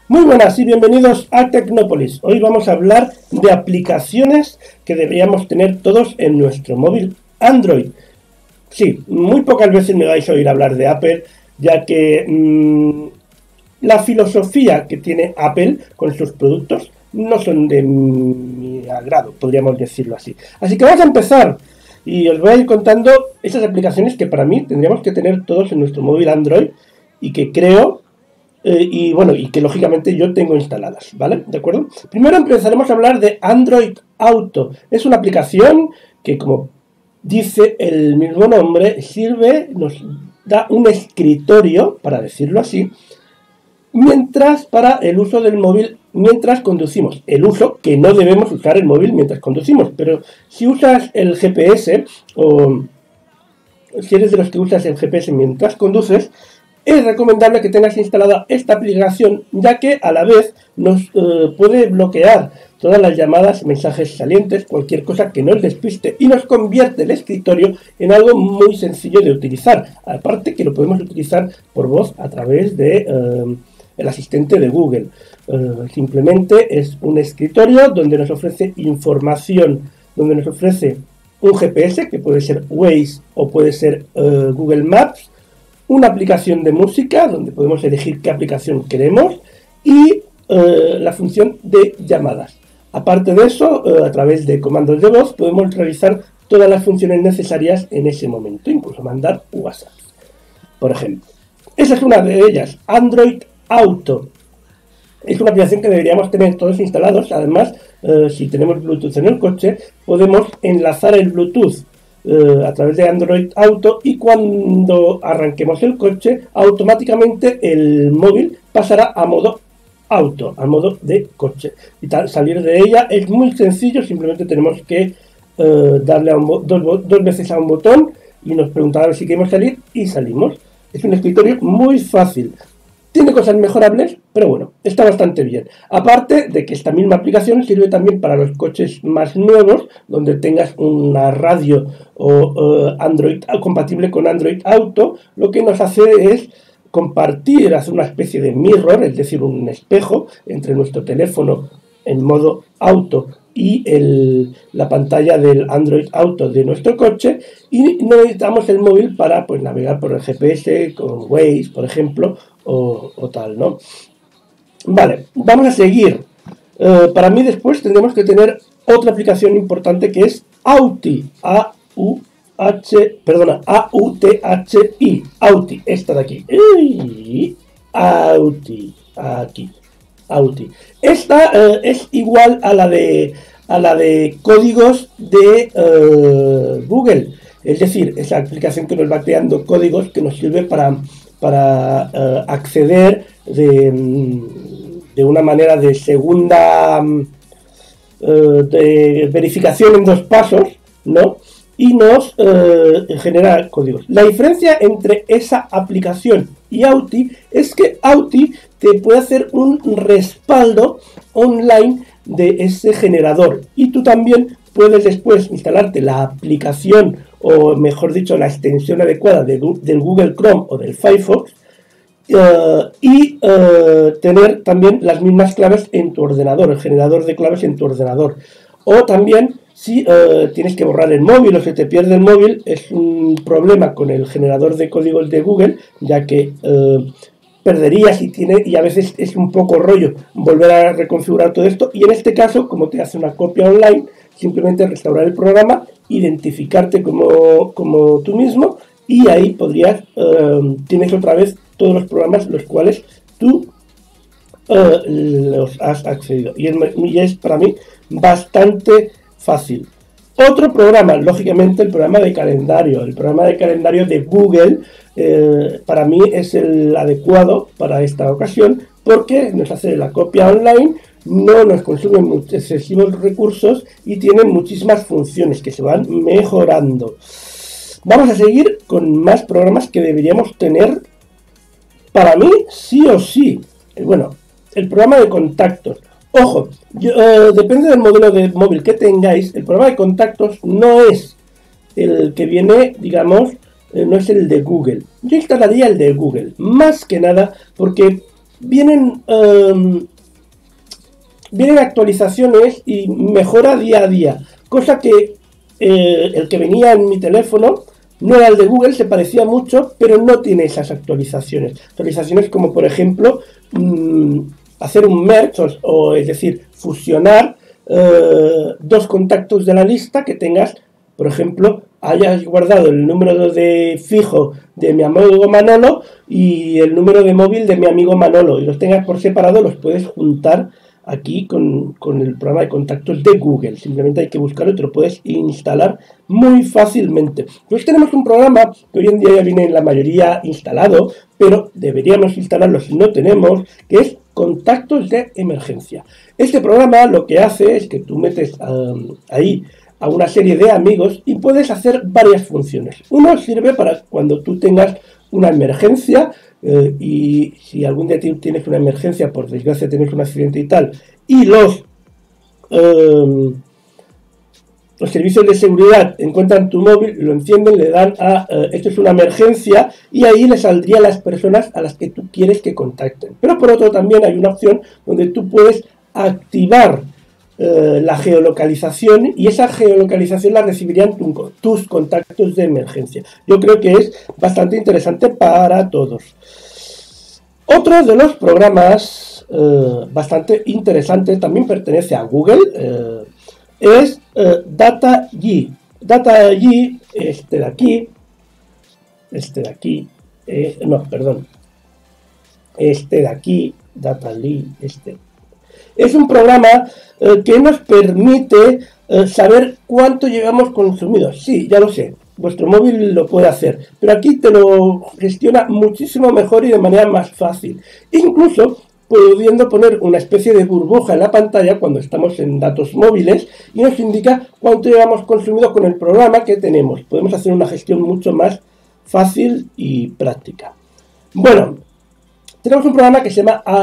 Muy buenas y bienvenidos a Tecnópolis. Hoy vamos a hablar de aplicaciones que deberíamos tener todos en nuestro móvil Android. Sí, muy pocas veces me vais a oír hablar de Apple, ya que la filosofía que tiene Apple con sus productos no son de mi agrado, podríamos decirlo así. Así que vamos a empezar y os voy a ir contando esas aplicaciones que para mí tendríamos que tener todos en nuestro móvil Android y que creo... y que lógicamente yo tengo instaladas, ¿vale? ¿De acuerdo? Primero empezaremos a hablar de Android Auto. Es una aplicación que, como dice el mismo nombre, nos da un escritorio, para decirlo así, para el uso del móvil mientras conducimos. El uso que no debemos usar el móvil mientras conducimos, pero si usas el GPS o si eres de los que usas el GPS mientras conduces, es recomendable que tengas instalada esta aplicación, ya que a la vez nos puede bloquear todas las llamadas, mensajes salientes, cualquier cosa que nos despiste y nos convierte el escritorio en algo muy sencillo de utilizar. Aparte que lo podemos utilizar por voz a través de el asistente de Google. Simplemente es un escritorio donde nos ofrece información, donde nos ofrece un GPS, que puede ser Waze o puede ser Google Maps, una aplicación de música, donde podemos elegir qué aplicación queremos, y la función de llamadas. Aparte de eso, a través de comandos de voz, podemos realizar todas las funciones necesarias en ese momento, incluso mandar WhatsApp, por ejemplo. Esa es una de ellas, Android Auto. Es una aplicación que deberíamos tener todos instalados. Además, si tenemos Bluetooth en el coche, podemos enlazar el Bluetooth a través de Android Auto, y cuando arranquemos el coche automáticamente el móvil pasará a modo auto, a modo de coche, y salir de ella es muy sencillo. Simplemente tenemos que darle dos veces a un botón y nos preguntará a ver si queremos salir y salimos. Es un escritorio muy fácil. Tiene cosas mejorables, pero bueno, está bastante bien. Aparte de que esta misma aplicación sirve también para los coches más nuevos, donde tengas una radio o Android compatible con Android Auto. Lo que nos hace es compartir, hacer una especie de mirror, es decir, un espejo entre nuestro teléfono en modo auto y la pantalla del Android Auto de nuestro coche, y no necesitamos el móvil para navegar por el GPS con Waze, por ejemplo, o tal, ¿no? Vale, vamos a seguir. Para mí después tendremos que tener otra aplicación importante, que es Authi, A-U-T-H-I, Authi, esta de aquí. Authi, aquí. Authi. Esta es igual a la de códigos de Google, es decir, esa aplicación que nos va creando códigos que nos sirve para acceder de una manera de segunda de verificación en dos pasos, ¿no? Y nos genera códigos. La diferencia entre esa aplicación y Authi es que Authi te puede hacer un respaldo online de ese generador, y tú también puedes después instalarte la aplicación, o mejor dicho, la extensión adecuada del Google Chrome o del Firefox, y tener también las mismas claves en tu ordenador, el generador de claves en tu ordenador. O también, si tienes que borrar el móvil o se te pierde el móvil, es un problema con el generador de códigos de Google, ya que perderías y a veces es un poco rollo volver a reconfigurar todo esto. Y en este caso, como te hace una copia online, simplemente restaurar el programa, identificarte como tú mismo, y ahí tienes otra vez todos los programas los cuales tú los has accedido, y es para mí bastante fácil. Otro programa, lógicamente, el programa de calendario. El programa de calendario de Google para mí es el adecuado para esta ocasión, porque nos hace la copia online, no nos consume excesivos recursos y tiene muchísimas funciones que se van mejorando. Vamos a seguir con más programas que deberíamos tener, para mí, sí o sí. Bueno, el programa de contactos. Ojo, depende del modelo de móvil que tengáis, el programa de contactos no es el que viene, digamos, no es el de Google. Yo instalaría el de Google, más que nada porque vienen actualizaciones y mejora día a día, cosa que el que venía en mi teléfono no era el de Google, se parecía mucho, pero no tiene esas actualizaciones. Actualizaciones como, por ejemplo, hacer un merge, es decir, fusionar dos contactos de la lista que tengas, por ejemplo, hayas guardado el número de fijo de mi amigo Manolo y el número de móvil de mi amigo Manolo, y los tengas por separado, los puedes juntar aquí con el programa de contactos de Google. Simplemente hay que buscarlo y te lo puedes instalar muy fácilmente. Pues tenemos un programa que hoy en día ya viene en la mayoría instalado, pero deberíamos instalarlo si no tenemos, que es Contactos de Emergencia. Este programa lo que hace es que tú metes ahí a una serie de amigos y puedes hacer varias funciones. Uno sirve para cuando tú tengas una emergencia, y si algún día tienes una emergencia, por desgracia tienes un accidente y tal, y los servicios de seguridad encuentran tu móvil, lo encienden, le dan a esto es una emergencia, y ahí le saldría a las personas a las que tú quieres que contacten. Pero por otro también hay una opción donde tú puedes activar la geolocalización, y esa geolocalización la recibirían tus contactos de emergencia. Yo creo que es bastante interesante para todos. Otro de los programas bastante interesantes, también pertenece a Google, es DataG. DataG, este de aquí, DataG, es un programa que nos permite saber cuánto llevamos consumido. Sí, ya lo sé, vuestro móvil lo puede hacer, pero aquí te lo gestiona muchísimo mejor y de manera más fácil. Incluso pudiendo poner una especie de burbuja en la pantalla cuando estamos en datos móviles y nos indica cuánto llevamos consumido con el programa que tenemos. Podemos hacer una gestión mucho más fácil y práctica. Bueno, tenemos un programa que se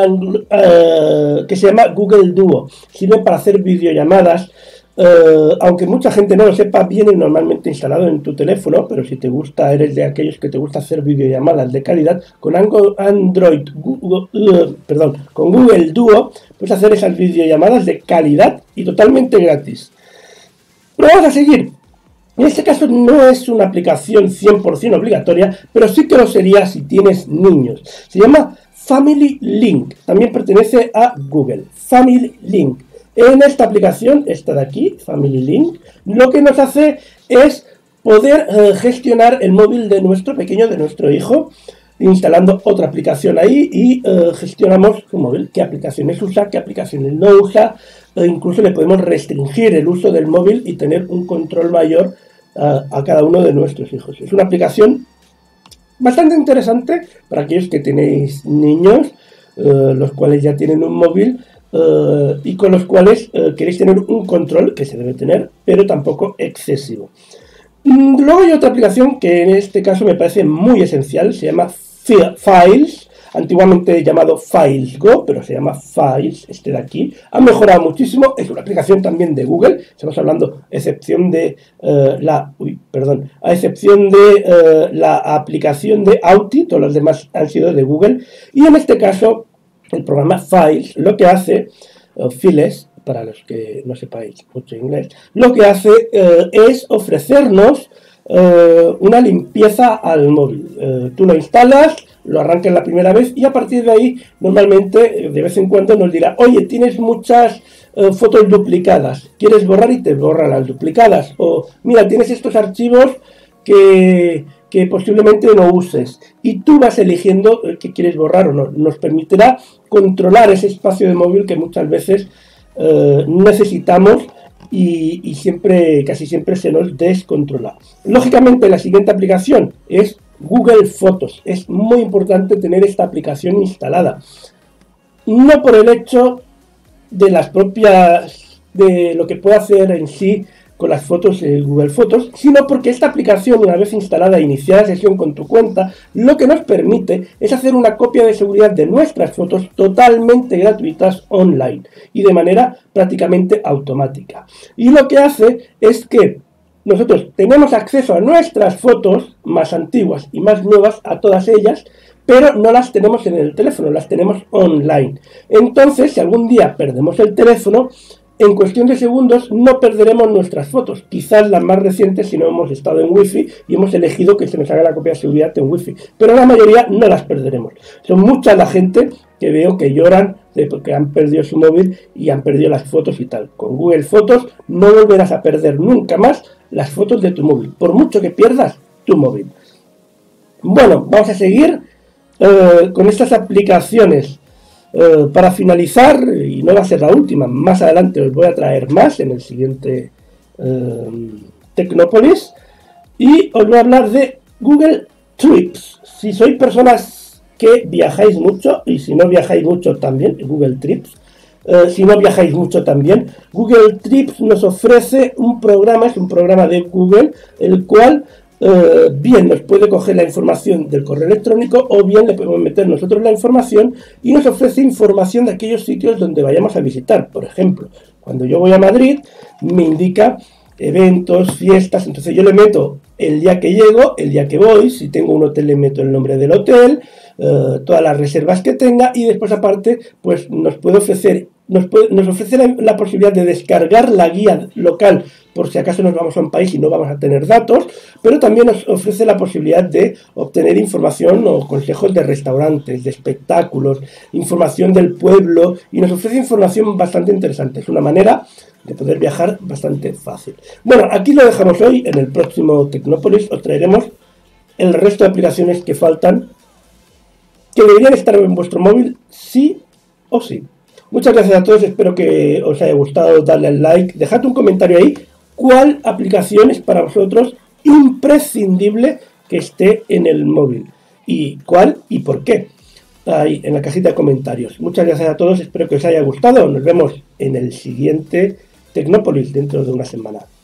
llama Google Duo. Sirve para hacer videollamadas. Aunque mucha gente no lo sepa, viene normalmente instalado en tu teléfono, pero si te gusta, eres de aquellos que te gusta hacer videollamadas de calidad, con con Google Duo, puedes hacer esas videollamadas de calidad y totalmente gratis. Pero vamos a seguir. En este caso no es una aplicación 100% obligatoria, pero sí que lo sería si tienes niños. Se llama Family Link, también pertenece a Google. Family Link. En esta aplicación, esta de aquí, Family Link, lo que nos hace es poder gestionar el móvil de nuestro pequeño, de nuestro hijo, instalando otra aplicación ahí, y gestionamos su móvil, qué aplicaciones usa, qué aplicaciones no usa, incluso le podemos restringir el uso del móvil y tener un control mayor a cada uno de nuestros hijos. Es una aplicación bastante interesante para aquellos que tenéis niños, los cuales ya tienen un móvil, y con los cuales queréis tener un control que se debe tener, pero tampoco excesivo. Luego hay otra aplicación que en este caso me parece muy esencial, se llama Files, antiguamente llamado Files Go, pero se llama Files, este de aquí. Ha mejorado muchísimo, es una aplicación también de Google, estamos hablando a excepción de la aplicación de Authy, todos los demás han sido de Google, y en este caso el programa Files lo que hace, Files, para los que no sepáis mucho inglés, lo que hace es ofrecernos una limpieza al móvil. Tú lo instalas, lo arrancas la primera vez y a partir de ahí normalmente de vez en cuando nos dirá: oye, tienes muchas fotos duplicadas, quieres borrar, y te borra las duplicadas, o mira, tienes estos archivos que posiblemente no uses, y tú vas eligiendo qué quieres borrar o no. Nos permitirá controlar ese espacio de móvil que muchas veces necesitamos y casi siempre se nos descontrola. Lógicamente la siguiente aplicación es Google Fotos. Es muy importante tener esta aplicación instalada, no por el hecho de lo que puede hacer en sí con las fotos de Google Fotos, sino porque esta aplicación, una vez instalada e iniciada sesión con tu cuenta, lo que nos permite es hacer una copia de seguridad de nuestras fotos totalmente gratuitas online y de manera prácticamente automática. Y lo que hace es que nosotros tenemos acceso a nuestras fotos más antiguas y más nuevas, a todas ellas, pero no las tenemos en el teléfono, las tenemos online. Entonces, si algún día perdemos el teléfono, en cuestión de segundos no perderemos nuestras fotos, quizás las más recientes si no hemos estado en wifi y hemos elegido que se nos haga la copia de seguridad en wifi, pero la mayoría no las perderemos. Son mucha la gente que veo que lloran porque han perdido su móvil y han perdido las fotos y tal. Con Google Fotos no volverás a perder nunca más las fotos de tu móvil, por mucho que pierdas tu móvil. Bueno, vamos a seguir con estas aplicaciones. Para finalizar, y no va a ser la última, más adelante os voy a traer más en el siguiente Tecnópolis, y os voy a hablar de Google Trips. Si sois personas que viajáis mucho, y si no viajáis mucho también, Google Trips, si no viajáis mucho también, Google Trips nos ofrece un programa, es un programa de Google, el cual bien nos puede coger la información del correo electrónico o bien le podemos meter nosotros la información y nos ofrece información de aquellos sitios donde vayamos a visitar. Por ejemplo, cuando yo voy a Madrid me indica eventos, fiestas, entonces yo le meto el día que llego, el día que voy, si tengo un hotel le meto el nombre del hotel, todas las reservas que tenga y después aparte pues nos puede ofrecer nos ofrece la posibilidad de descargar la guía local por si acaso nos vamos a un país y no vamos a tener datos, pero también nos ofrece la posibilidad de obtener información o consejos de restaurantes, de espectáculos, información del pueblo y nos ofrece información bastante interesante. Es una manera de poder viajar bastante fácil. Bueno, aquí lo dejamos hoy. En el próximo Tecnópolis os traeremos el resto de aplicaciones que faltan, que deberían estar en vuestro móvil sí o sí. Muchas gracias a todos, espero que os haya gustado, darle al like, dejad un comentario ahí, cuál aplicación es para vosotros imprescindible que esté en el móvil, y cuál y por qué, ahí en la cajita de comentarios. Muchas gracias a todos, espero que os haya gustado, nos vemos en el siguiente Tecnópolis dentro de una semana.